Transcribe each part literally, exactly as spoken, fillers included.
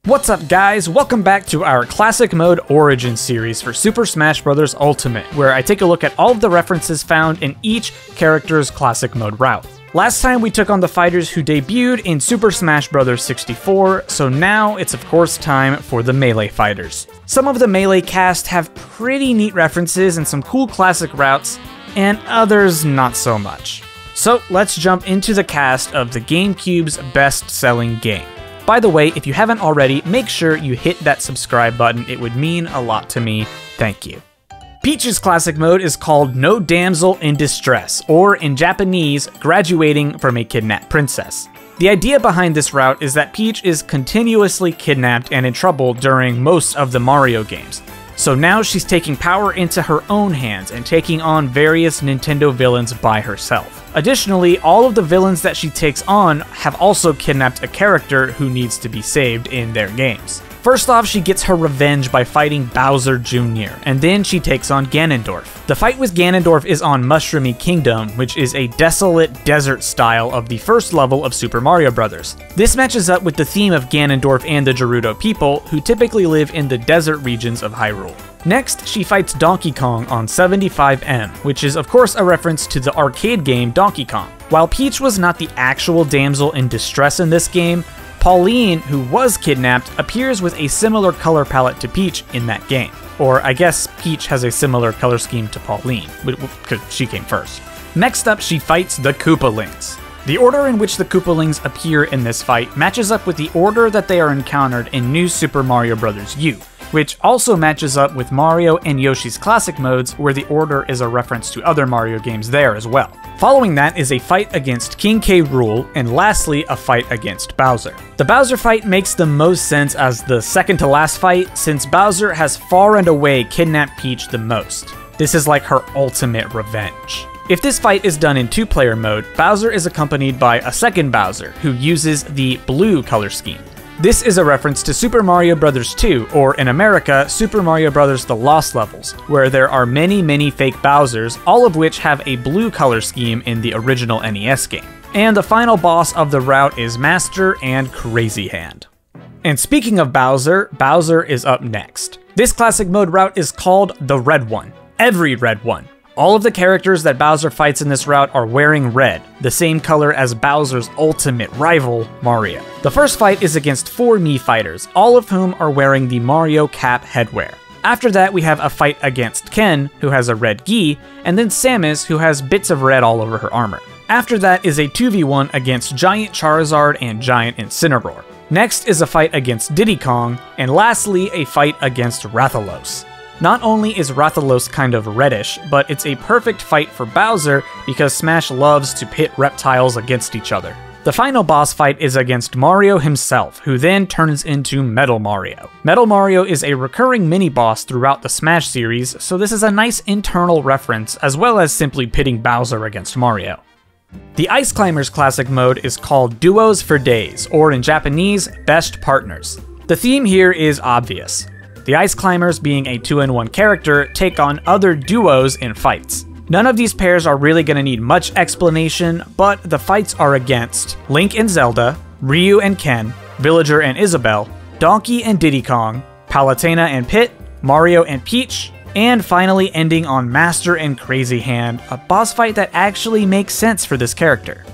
What's up guys, welcome back to our Classic Mode Origin series for Super Smash Bros. Ultimate, where I take a look at all of the references found in each character's Classic Mode route. Last time we took on the fighters who debuted in Super Smash Bros. sixty-four, so now it's of course time for the Melee fighters. Some of the Melee cast have pretty neat references and some cool classic routes, and others not so much. So let's jump into the cast of the GameCube's best-selling game. By the way, if you haven't already, make sure you hit that subscribe button, it would mean a lot to me, thank you. Peach's classic mode is called No Damsel in Distress, or in Japanese, Graduating from a Kidnapped Princess. The idea behind this route is that Peach is continuously kidnapped and in trouble during most of the Mario games. So now she's taking power into her own hands and taking on various Nintendo villains by herself. Additionally, all of the villains that she takes on have also kidnapped a character who needs to be saved in their games. First off, she gets her revenge by fighting Bowser Junior, and then she takes on Ganondorf. The fight with Ganondorf is on Mushroomy Kingdom, which is a desolate desert style of the first level of Super Mario Bros. This matches up with the theme of Ganondorf and the Gerudo people, who typically live in the desert regions of Hyrule. Next, she fights Donkey Kong on seventy-five M, which is of course a reference to the arcade game Donkey Kong. While Peach was not the actual damsel in distress in this game, Pauline, who was kidnapped, appears with a similar color palette to Peach in that game. Or I guess Peach has a similar color scheme to Pauline, because she came first. Next up, she fights the Koopalings. The order in which the Koopalings appear in this fight matches up with the order that they are encountered in New Super Mario Bros. U, which also matches up with Mario and Yoshi's classic modes, where the order is a reference to other Mario games there as well. Following that is a fight against King K. Rool, and lastly, a fight against Bowser. The Bowser fight makes the most sense as the second to last fight, since Bowser has far and away kidnapped Peach the most. This is like her ultimate revenge. If this fight is done in two-player mode, Bowser is accompanied by a second Bowser, who uses the blue color scheme. This is a reference to Super Mario Bros. two, or in America, Super Mario Bros. The Lost Levels, where there are many, many fake Bowsers, all of which have a blue color scheme in the original N E S game. And the final boss of the route is Master and Crazy Hand. And speaking of Bowser, Bowser is up next. This classic mode route is called the Red One. Every Red One. All of the characters that Bowser fights in this route are wearing red, the same color as Bowser's ultimate rival, Mario. The first fight is against four Mii fighters, all of whom are wearing the Mario Cap headwear. After that, we have a fight against Ken, who has a red gi, and then Samus, who has bits of red all over her armor. After that is a two v one against Giant Charizard and Giant Incineroar. Next is a fight against Diddy Kong, and lastly, a fight against Rathalos. Not only is Rathalos kind of reddish, but it's a perfect fight for Bowser because Smash loves to pit reptiles against each other. The final boss fight is against Mario himself, who then turns into Metal Mario. Metal Mario is a recurring mini-boss throughout the Smash series, so this is a nice internal reference, as well as simply pitting Bowser against Mario. The Ice Climbers classic mode is called Duos for Days, or in Japanese, Best Partners. The theme here is obvious. The Ice Climbers, being a two in one character, take on other duos in fights. None of these pairs are really going to need much explanation, but the fights are against Link and Zelda, Ryu and Ken, Villager and Isabelle, Donkey and Diddy Kong, Palutena and Pit, Mario and Peach, and finally ending on Master and Crazy Hand, a boss fight that actually makes sense for this character.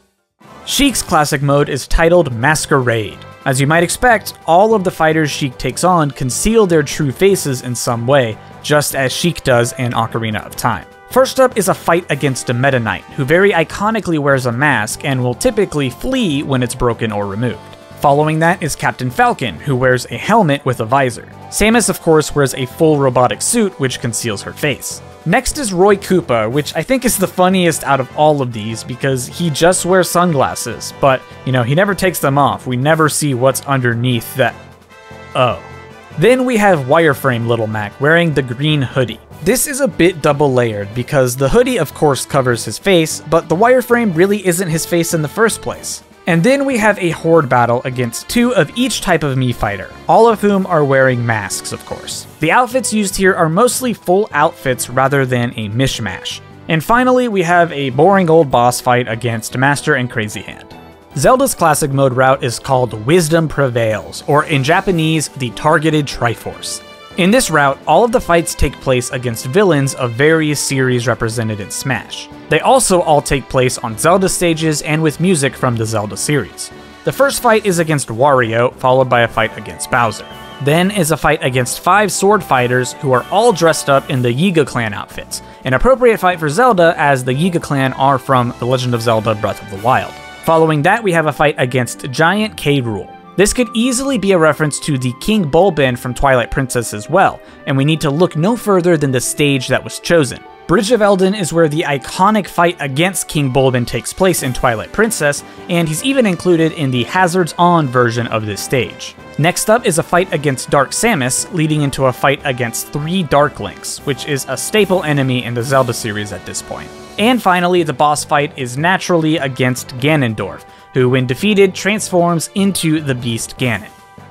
Sheik's classic mode is titled Masquerade. As you might expect, all of the fighters Sheik takes on conceal their true faces in some way, just as Sheik does in Ocarina of Time. First up is a fight against a Meta Knight, who very iconically wears a mask and will typically flee when it's broken or removed. Following that is Captain Falcon, who wears a helmet with a visor. Samus, of course, wears a full robotic suit which conceals her face. Next is Roy Koopa, which I think is the funniest out of all of these because he just wears sunglasses, but, you know, he never takes them off. We never see what's underneath that. Oh. Then we have Wireframe Little Mac wearing the green hoodie. This is a bit double layered because the hoodie of course covers his face, but the wireframe really isn't his face in the first place. And then we have a horde battle against two of each type of Mii fighter, all of whom are wearing masks, of course. The outfits used here are mostly full outfits rather than a mishmash. And finally, we have a boring old boss fight against Master and Crazy Hand. Zelda's classic mode route is called Wisdom Prevails, or in Japanese, the Targeted Triforce. In this route, all of the fights take place against villains of various series represented in Smash. They also all take place on Zelda stages and with music from the Zelda series. The first fight is against Wario, followed by a fight against Bowser. Then is a fight against five sword fighters who are all dressed up in the Yiga Clan outfits, an appropriate fight for Zelda as the Yiga Clan are from The Legend of Zelda Breath of the Wild. Following that, we have a fight against Giant K. Rool. This could easily be a reference to the King Bulbin from Twilight Princess as well, and we need to look no further than the stage that was chosen. Bridge of Eldin is where the iconic fight against King Bulbin takes place in Twilight Princess, and he's even included in the Hazards On version of this stage. Next up is a fight against Dark Samus, leading into a fight against three Dark Links, which is a staple enemy in the Zelda series at this point. And finally, the boss fight is naturally against Ganondorf, who when defeated transforms into the Beast Ganon.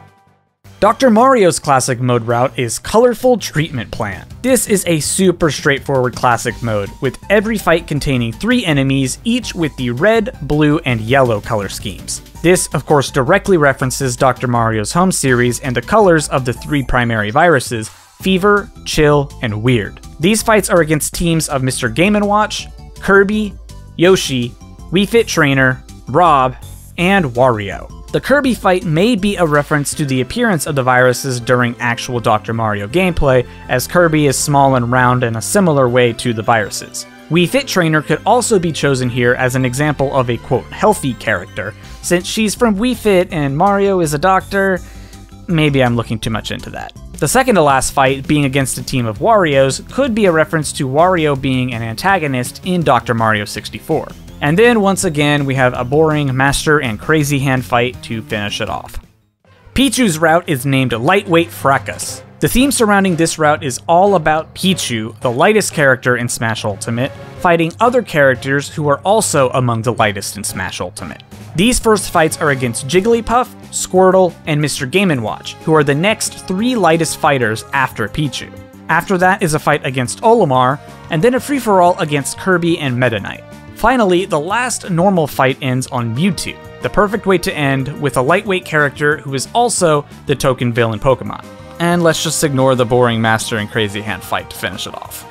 Doctor Mario's classic mode route is Colorful Treatment Plan. This is a super straightforward classic mode, with every fight containing three enemies, each with the red, blue, and yellow color schemes. This, of course, directly references Doctor Mario's home series and the colors of the three primary viruses, Fever, Chill, and Weird. These fights are against teams of Mister Game and Watch, Kirby, Yoshi, Wii Fit Trainer, Rob, and Wario. The Kirby fight may be a reference to the appearance of the viruses during actual Doctor Mario gameplay, as Kirby is small and round in a similar way to the viruses. Wii Fit Trainer could also be chosen here as an example of a quote healthy character, since she's from Wii Fit and Mario is a doctor. Maybe I'm looking too much into that. The second to last fight, being against a team of Warios, could be a reference to Wario being an antagonist in Doctor Mario sixty-four. And then once again, we have a boring Master and Crazy Hand fight to finish it off. Pichu's route is named Lightweight Fracas. The theme surrounding this route is all about Pichu, the lightest character in Smash Ultimate, fighting other characters who are also among the lightest in Smash Ultimate. These first fights are against Jigglypuff, Squirtle, and Mister Game and Watch, who are the next three lightest fighters after Pichu. After that is a fight against Olimar, and then a free-for-all against Kirby and Meta Knight. Finally, the last normal fight ends on Mewtwo, the perfect way to end with a lightweight character who is also the token villain Pokemon. And let's just ignore the boring Master and Crazy Hand fight to finish it off.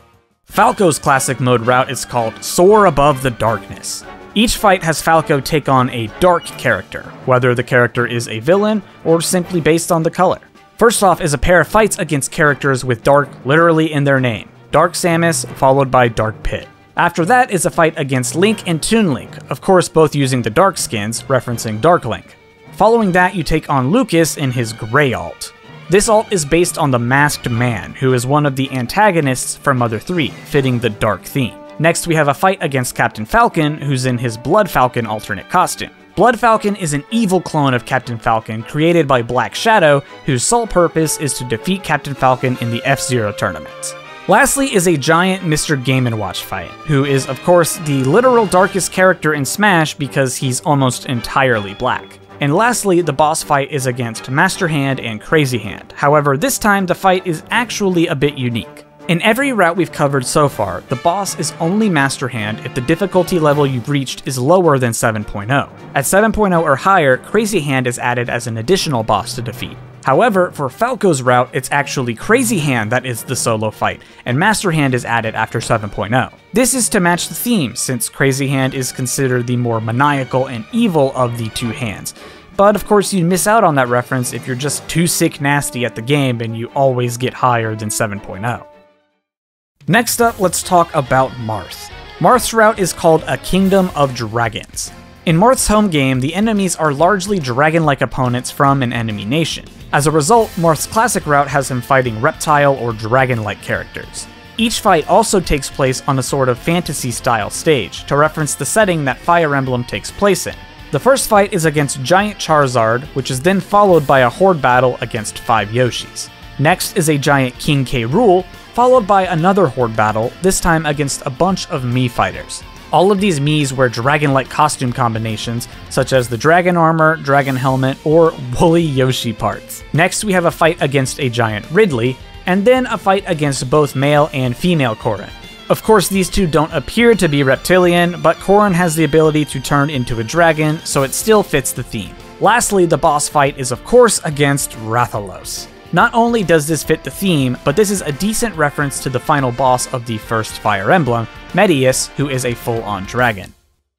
Falco's classic mode route is called Soar Above the Darkness. Each fight has Falco take on a dark character, whether the character is a villain or simply based on the color. First off is a pair of fights against characters with dark literally in their name, Dark Samus followed by Dark Pit. After that is a fight against Link and Toon Link, of course both using the dark skins, referencing Dark Link. Following that you take on Lucas in his Grey alt. This alt is based on the Masked Man, who is one of the antagonists from Mother three, fitting the dark theme. Next we have a fight against Captain Falcon, who's in his Blood Falcon alternate costume. Blood Falcon is an evil clone of Captain Falcon created by Black Shadow, whose sole purpose is to defeat Captain Falcon in the F-Zero tournaments. Lastly is a giant Mister Game and Watch fight, who is of course the literal darkest character in Smash because he's almost entirely black. And lastly, the boss fight is against Master Hand and Crazy Hand. However, this time the fight is actually a bit unique. In every route we've covered so far, the boss is only Master Hand if the difficulty level you've reached is lower than seven point oh. At seven point oh or higher, Crazy Hand is added as an additional boss to defeat. However, for Falco's route, it's actually Crazy Hand that is the solo fight, and Master Hand is added after seven point oh. This is to match the theme, since Crazy Hand is considered the more maniacal and evil of the two hands. But of course you'd miss out on that reference if you're just too sick nasty at the game and you always get higher than seven point oh. Next up, let's talk about Marth. Marth's route is called A Kingdom of Dragons. In Marth's home game, the enemies are largely dragon-like opponents from an enemy nation. As a result, Marth's classic route has him fighting reptile or dragon-like characters. Each fight also takes place on a sort of fantasy-style stage, to reference the setting that Fire Emblem takes place in. The first fight is against Giant Charizard, which is then followed by a horde battle against five Yoshis. Next is a giant King K. Rool, followed by another horde battle, this time against a bunch of Mii fighters. All of these Miis wear dragon-like costume combinations, such as the dragon armor, dragon helmet, or woolly Yoshi parts. Next we have a fight against a giant Ridley, and then a fight against both male and female Corrin. Of course, these two don't appear to be reptilian, but Corrin has the ability to turn into a dragon, so it still fits the theme. Lastly, the boss fight is of course against Rathalos. Not only does this fit the theme, but this is a decent reference to the final boss of the first Fire Emblem, Medeus, who is a full-on dragon.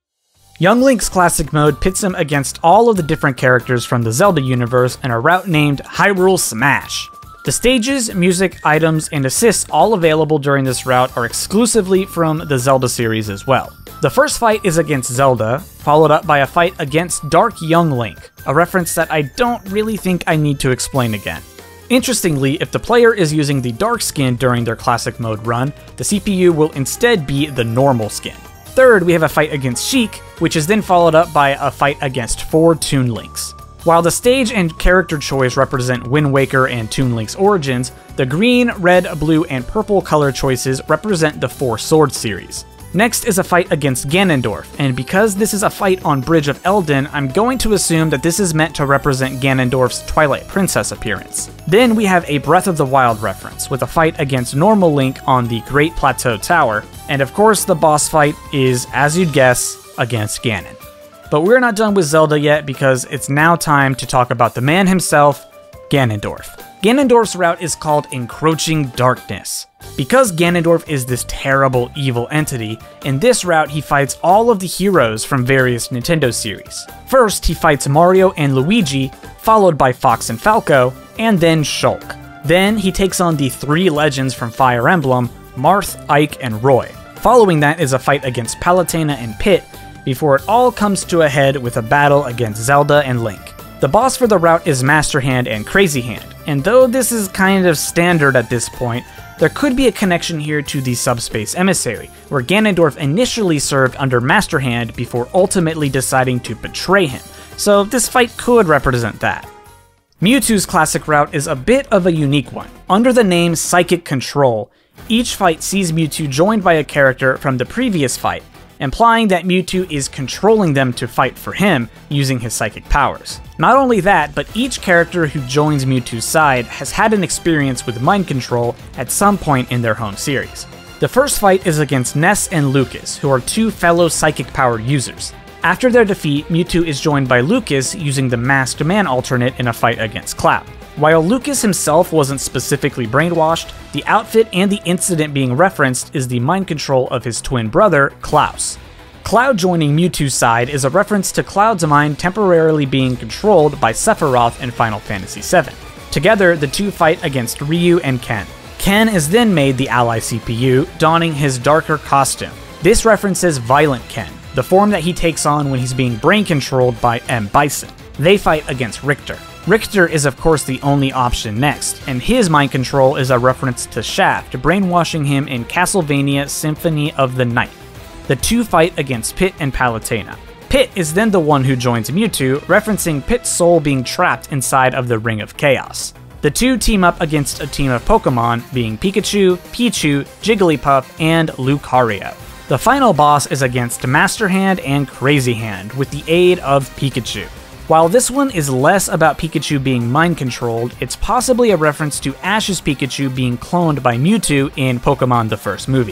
Young Link's classic mode pits him against all of the different characters from the Zelda universe in a route named Hyrule Smash. The stages, music, items, and assists all available during this route are exclusively from the Zelda series as well. The first fight is against Zelda, followed up by a fight against Dark Young Link, a reference that I don't really think I need to explain again. Interestingly, if the player is using the dark skin during their classic mode run, the C P U will instead be the normal skin. Third, we have a fight against Sheik, which is then followed up by a fight against four Toon Links. While the stage and character choice represent Wind Waker and Toon Link's origins, the green, red, blue, and purple color choices represent the Four Swords series. Next is a fight against Ganondorf, and because this is a fight on Bridge of Eldin, I'm going to assume that this is meant to represent Ganondorf's Twilight Princess appearance. Then we have a Breath of the Wild reference, with a fight against normal Link on the Great Plateau Tower, and of course the boss fight is, as you'd guess, against Ganon. But we're not done with Zelda yet, because it's now time to talk about the man himself, Ganondorf. Ganondorf's route is called Encroaching Darkness. Because Ganondorf is this terrible, evil entity, in this route he fights all of the heroes from various Nintendo series. First, he fights Mario and Luigi, followed by Fox and Falco, and then Shulk. Then, he takes on the three legends from Fire Emblem, Marth, Ike, and Roy. Following that is a fight against Palutena and Pit, before it all comes to a head with a battle against Zelda and Link. The boss for the route is Master Hand and Crazy Hand, and though this is kind of standard at this point, there could be a connection here to the Subspace Emissary, where Ganondorf initially served under Master Hand before ultimately deciding to betray him, so this fight could represent that. Mewtwo's classic route is a bit of a unique one. Under the name Psychic Control, each fight sees Mewtwo joined by a character from the previous fight, implying that Mewtwo is controlling them to fight for him using his psychic powers. Not only that, but each character who joins Mewtwo's side has had an experience with mind control at some point in their home series. The first fight is against Ness and Lucas, who are two fellow psychic powered users. After their defeat, Mewtwo is joined by Lucas using the Masked Man alternate in a fight against Cloud. While Lucas himself wasn't specifically brainwashed, the outfit and the incident being referenced is the mind control of his twin brother, Klaus. Cloud joining Mewtwo's side is a reference to Cloud's mind temporarily being controlled by Sephiroth in Final Fantasy seven. Together, the two fight against Ryu and Ken. Ken is then made the ally C P U, donning his darker costume. This references Violent Ken, the form that he takes on when he's being brain controlled by M. Bison. They fight against Richter. Richter is of course the only option next, and his mind control is a reference to Shaft, brainwashing him in Castlevania Symphony of the Night. The two fight against Pit and Palutena. Pit is then the one who joins Mewtwo, referencing Pit's soul being trapped inside of the Ring of Chaos. The two team up against a team of Pokemon, being Pikachu, Pichu, Jigglypuff, and Lucario. The final boss is against Master Hand and Crazy Hand, with the aid of Pikachu. While this one is less about Pikachu being mind-controlled, it's possibly a reference to Ash's Pikachu being cloned by Mewtwo in Pokemon the first movie.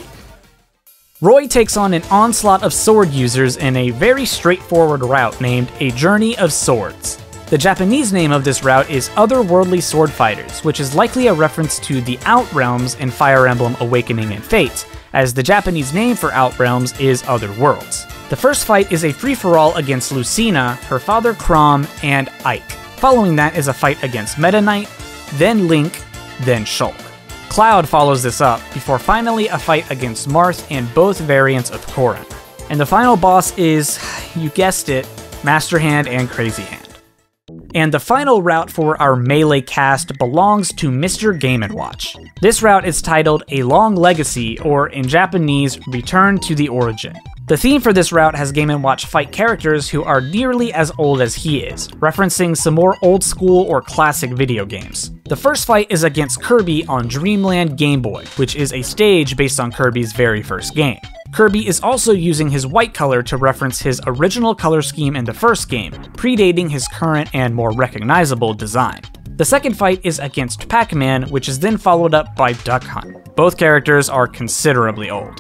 Roy takes on an onslaught of sword users in a very straightforward route named A Journey of Swords. The Japanese name of this route is Otherworldly Sword Fighters, which is likely a reference to the Outrealms in Fire Emblem Awakening and Fates, as the Japanese name for Outrealms is Other Worlds. The first fight is a free-for-all against Lucina, her father Chrom, and Ike. Following that is a fight against Meta Knight, then Link, then Shulk. Cloud follows this up, before finally a fight against Marth and both variants of Corrin. And the final boss is, you guessed it, Master Hand and Crazy Hand. And the final route for our Melee cast belongs to Mister Game and Watch. This route is titled A Long Legacy, or in Japanese, Return to the Origin. The theme for this route has Game and Watch fight characters who are nearly as old as he is, referencing some more old school or classic video games. The first fight is against Kirby on Dreamland Game Boy, which is a stage based on Kirby's very first game. Kirby is also using his white color to reference his original color scheme in the first game, predating his current and more recognizable design. The second fight is against Pac-Man, which is then followed up by Duck Hunt. Both characters are considerably old.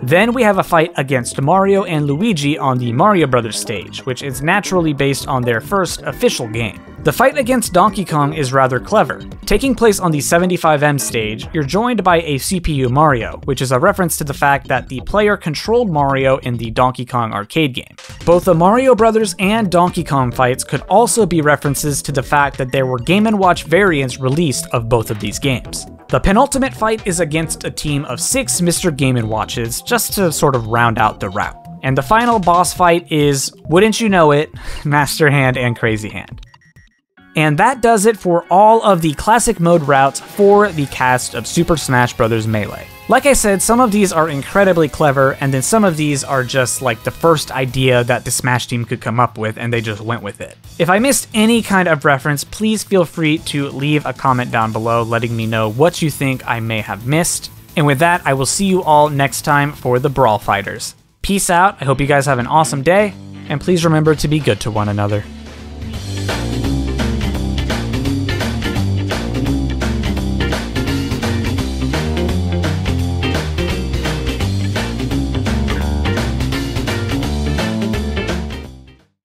Then we have a fight against Mario and Luigi on the Mario Brothers stage, which is naturally based on their first official game. The fight against Donkey Kong is rather clever. Taking place on the seventy-five M stage, you're joined by a C P U Mario, which is a reference to the fact that the player controlled Mario in the Donkey Kong arcade game. Both the Mario Brothers and Donkey Kong fights could also be references to the fact that there were Game and Watch variants released of both of these games. The penultimate fight is against a team of six Mister Game and Watches, just to sort of round out the route. And the final boss fight is, wouldn't you know it, Master Hand and Crazy Hand. And that does it for all of the classic mode routes for the cast of Super Smash Bros. Melee. Like I said, some of these are incredibly clever, and then some of these are just like the first idea that the Smash team could come up with, and they just went with it. If I missed any kind of reference, please feel free to leave a comment down below letting me know what you think I may have missed. And with that, I will see you all next time for the Brawl Fighters. Peace out, I hope you guys have an awesome day, and please remember to be good to one another.